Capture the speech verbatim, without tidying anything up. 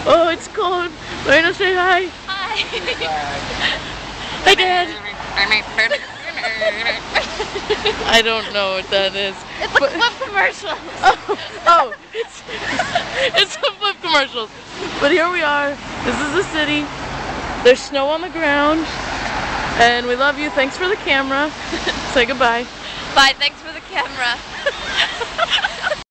Oh, it's cold. Laina, say hi. Hi. Hi, Dad. I don't know what that is. It's a flip commercial. Oh, oh, it's it's some flip commercials. But here we are. This is the city. There's snow on the ground, and we love you. Thanks for the camera. Say goodbye. Bye. Thanks for the camera.